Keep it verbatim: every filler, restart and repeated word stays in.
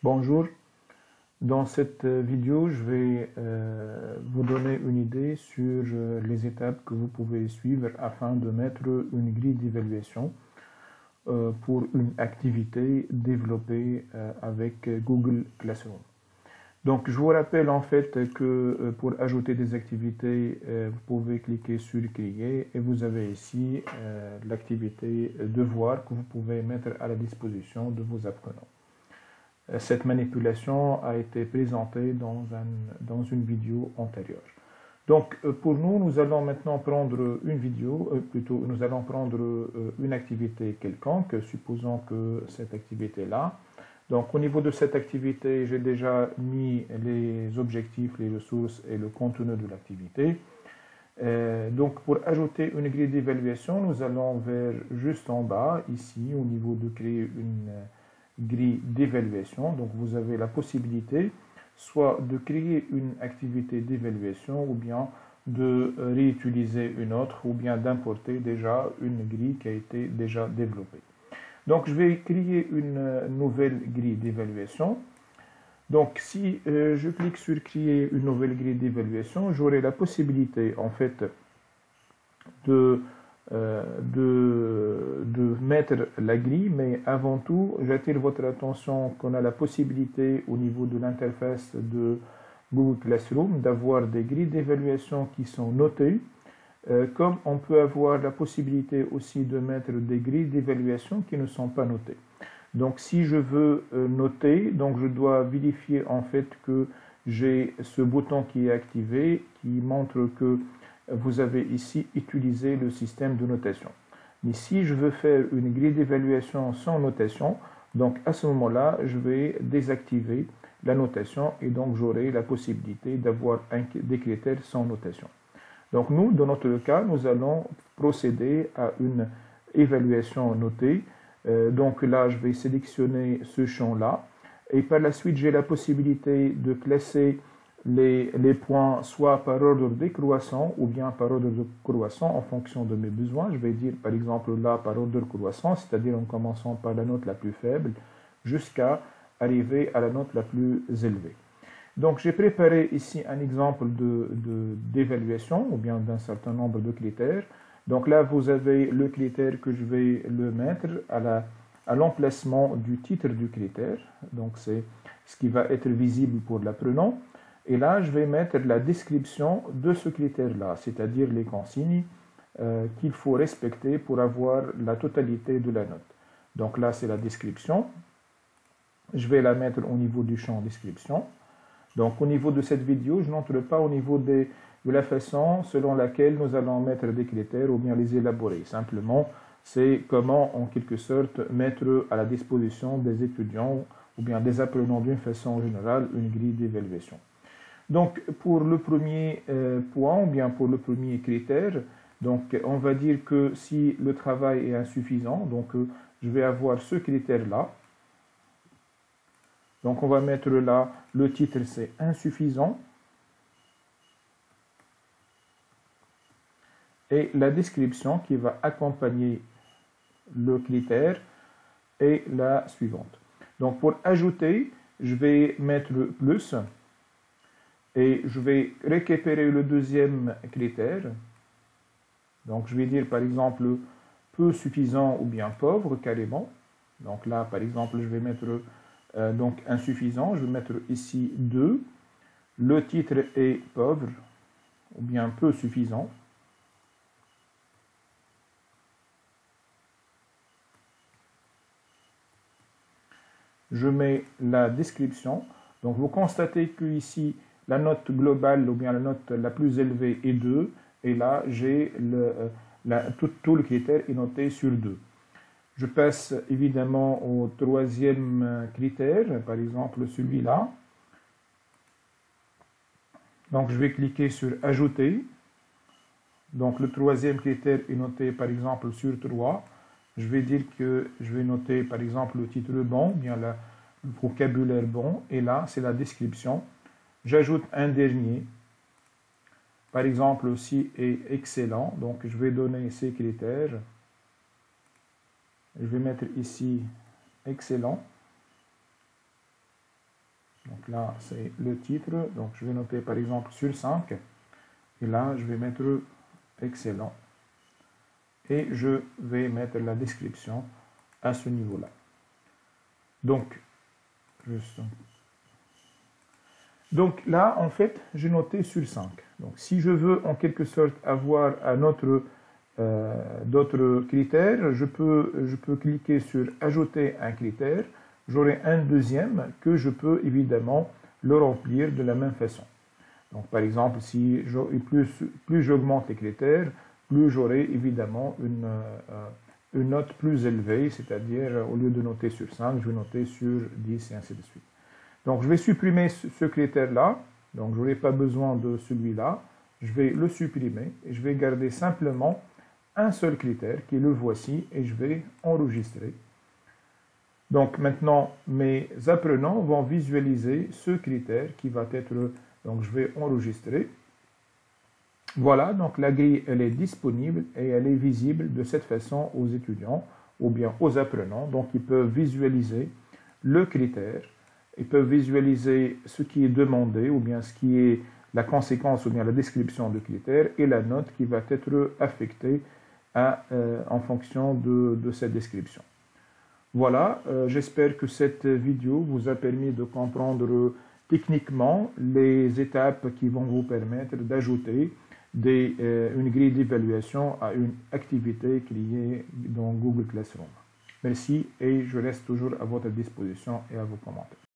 Bonjour, dans cette vidéo, je vais euh, vous donner une idée sur euh, les étapes que vous pouvez suivre afin de mettre une grille d'évaluation euh, pour une activité développée euh, avec Google Classroom. Donc, je vous rappelle en fait que euh, pour ajouter des activités, euh, vous pouvez cliquer sur Créer et vous avez ici euh, l'activité Devoir que vous pouvez mettre à la disposition de vos apprenants. Cette manipulation a été présentée dans, un, dans une vidéo antérieure. Donc, pour nous, nous allons maintenant prendre une vidéo, euh, plutôt, nous allons prendre euh, une activité quelconque, supposons que cette activité-là. Donc, au niveau de cette activité, j'ai déjà mis les objectifs, les ressources et le contenu de l'activité. Euh, donc, pour ajouter une grille d'évaluation, nous allons vers juste en bas, ici, au niveau de créer une grille d'évaluation. Donc, vous avez la possibilité soit de créer une activité d'évaluation ou bien de réutiliser une autre ou bien d'importer déjà une grille qui a été déjà développée. Donc, je vais créer une nouvelle grille d'évaluation. Donc, si euh, je clique sur créer une nouvelle grille d'évaluation, j'aurai la possibilité en fait de Euh, de, de mettre la grille, mais avant tout, j'attire votre attention qu'on a la possibilité au niveau de l'interface de Google Classroom d'avoir des grilles d'évaluation qui sont notées, euh, comme on peut avoir la possibilité aussi de mettre des grilles d'évaluation qui ne sont pas notées. Donc si je veux euh, noter, donc je dois vérifier en fait que j'ai ce bouton qui est activé, qui montre que vous avez ici utilisé le système de notation. Mais si je veux faire une grille d'évaluation sans notation, donc à ce moment-là, je vais désactiver la notation et donc j'aurai la possibilité d'avoir des critères sans notation. Donc nous, dans notre cas, nous allons procéder à une évaluation notée. Euh, donc là, je vais sélectionner ce champ-là et par la suite, j'ai la possibilité de classer Les, les points soit par ordre décroissant ou bien par ordre de croissant en fonction de mes besoins. Je vais dire par exemple là par ordre croissant, c'est-à-dire en commençant par la note la plus faible jusqu'à arriver à la note la plus élevée. Donc j'ai préparé ici un exemple de, de, d'évaluation ou bien d'un certain nombre de critères. Donc là vous avez le critère que je vais le mettre à la, à l'emplacement du titre du critère. Donc c'est ce qui va être visible pour l'apprenant. Et là, je vais mettre la description de ce critère-là, c'est-à-dire les consignes euh, qu'il faut respecter pour avoir la totalité de la note. Donc là, c'est la description. Je vais la mettre au niveau du champ description. Donc au niveau de cette vidéo, je n'entre pas au niveau des, de la façon selon laquelle nous allons mettre des critères ou bien les élaborer. Simplement, c'est comment, en quelque sorte, mettre à la disposition des étudiants ou bien des apprenants d'une façon générale une grille d'évaluation. Donc, pour le premier euh, point, ou bien pour le premier critère, donc on va dire que si le travail est insuffisant, donc euh, je vais avoir ce critère-là. Donc, on va mettre là, le titre c'est insuffisant. Et la description qui va accompagner le critère est la suivante. Donc, pour ajouter, je vais mettre le plus. Et je vais récupérer le deuxième critère. Donc, je vais dire, par exemple, peu suffisant ou bien pauvre, carrément. Donc là, par exemple, je vais mettre euh, donc insuffisant. Je vais mettre ici deux. Le titre est pauvre ou bien peu suffisant. Je mets la description. Donc, vous constatez que ici, la note globale ou bien la note la plus élevée est deux. Et là, j'ai le, la, tout, tout le critère est noté sur deux. Je passe évidemment au troisième critère, par exemple celui-là. Donc, je vais cliquer sur Ajouter. Donc, le troisième critère est noté par exemple sur trois. Je vais dire que je vais noter par exemple le titre bon, bien la, le vocabulaire bon. Et là, c'est la description. J'ajoute un dernier, par exemple aussi est excellent, donc je vais donner ces critères. Je vais mettre ici excellent. Donc là, c'est le titre. Donc je vais noter par exemple sur cinq. Et là, je vais mettre excellent. Et je vais mettre la description à ce niveau-là. Donc, juste. Donc là, en fait, j'ai noté sur cinq. Donc si je veux en quelque sorte avoir un autre, euh, d'autres critères, je peux, je peux cliquer sur ajouter un critère. J'aurai un deuxième que je peux évidemment le remplir de la même façon. Donc par exemple, si je, plus, plus j'augmente les critères, plus j'aurai évidemment une, euh, une note plus élevée, c'est-à-dire au lieu de noter sur cinq, je vais noter sur dix et ainsi de suite. Donc je vais supprimer ce critère-là, donc je n'aurai pas besoin de celui-là, je vais le supprimer et je vais garder simplement un seul critère qui est le voici et je vais enregistrer. Donc maintenant mes apprenants vont visualiser ce critère qui va être, donc je vais enregistrer. Voilà, donc la grille elle est disponible et elle est visible de cette façon aux étudiants ou bien aux apprenants, donc ils peuvent visualiser le critère. Ils peuvent visualiser ce qui est demandé ou bien ce qui est la conséquence ou bien la description du critère et la note qui va être affectée à, euh, en fonction de, de cette description. Voilà, euh, j'espère que cette vidéo vous a permis de comprendre techniquement les étapes qui vont vous permettre d'ajouter des, euh, une grille d'évaluation à une activité créée dans Google Classroom. Merci et je reste toujours à votre disposition et à vos commentaires.